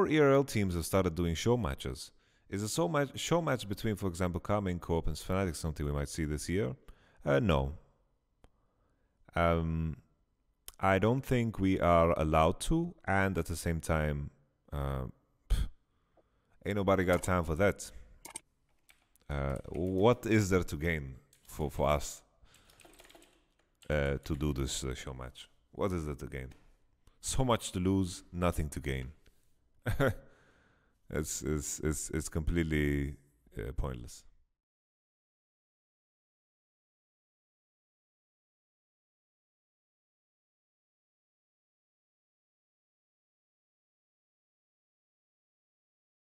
ERL teams have started doing show matches. Is a show match between, for example, KCORP and Fnatic something we might see this year? No. I don't think we are allowed to, and at the same time, ain't nobody got time for that. What is there to gain for us to do this show match? What is there to gain? So much to lose, nothing to gain. It's completely pointless.